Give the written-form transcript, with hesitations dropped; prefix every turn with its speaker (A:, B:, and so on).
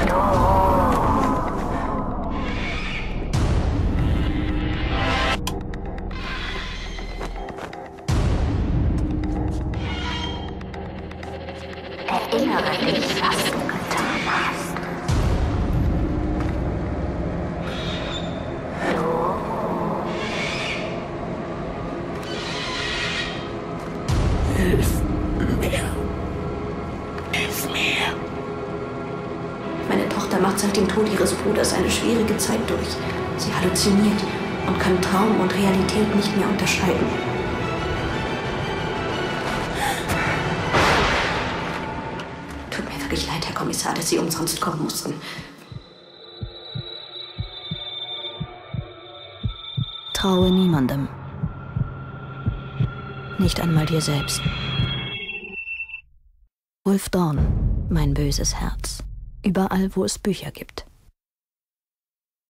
A: Erinnere dich, was du getan hast.
B: Hilf mir. Hilf mir.
C: Meine Tochter macht seit dem Tod ihres Bruders eine schwierige Zeit durch. Sie halluziniert und kann Traum und Realität nicht mehr unterscheiden. Tut mir wirklich leid, Herr Kommissar, dass Sie umsonst kommen mussten.
D: Traue niemandem. Nicht einmal dir selbst. Wolf Dorn, Mein böses Herz. Überall, wo es Bücher gibt.